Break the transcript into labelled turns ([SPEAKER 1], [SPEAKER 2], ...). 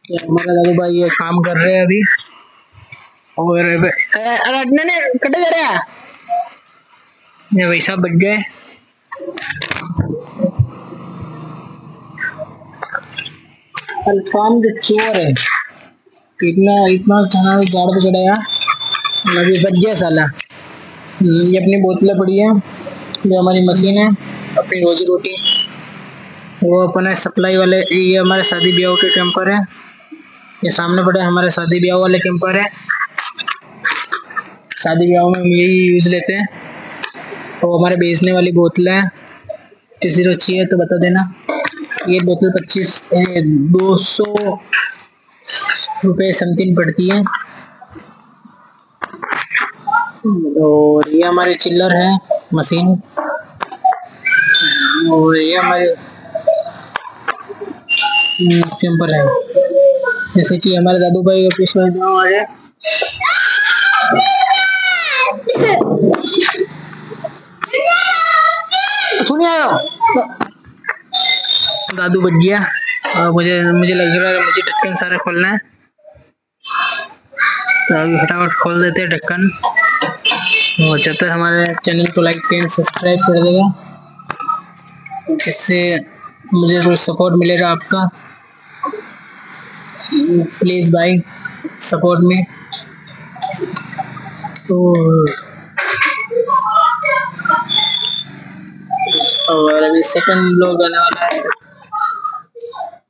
[SPEAKER 1] तो हमारा दादू भाई ये काम कर रहे हैं अभी। और अरे ने कटे जा रहा है ये वैसा बच गए। काम जो चोर है इतना इतना झाड़ पे चढ़ाया अभी बच गया साला। ये अपनी बोतलें पड़ी है, जो हमारी मशीन है अपनी रोजी रोटी, वो अपने सप्लाई वाले। ये हमारे शादी ब्याह के कैंपर है, ये सामने पड़े हमारे शादी ब्याह वाले कैंपर है। शादी ब्याह में हम यही यूज लेते हैं। और हमारे बेचने वाली बोतलें हैं, किसी को चाहिए तो बता देना। ये बोतल 200 रुपये समथिंग पड़ती है। और ये हमारे चिल्लर है मशीन। और ये हमारे कैंपर है, जैसे कि हमारे दादू भाई ऑफिस में हमारे दादू बच गया। और मुझे लग रहा है मुझे ढक्कन सारा खोलना है, तो अभी फटाफट खोल देते हैं ढक्कन। और जब तक हमारे चैनल को लाइक एंड सब्सक्राइब कर देगा, जिससे मुझे कोई सपोर्ट मिलेगा आपका। प्लीज भाई सपोर्ट में। और अभी सेकंड ब्लॉग आने वाला है।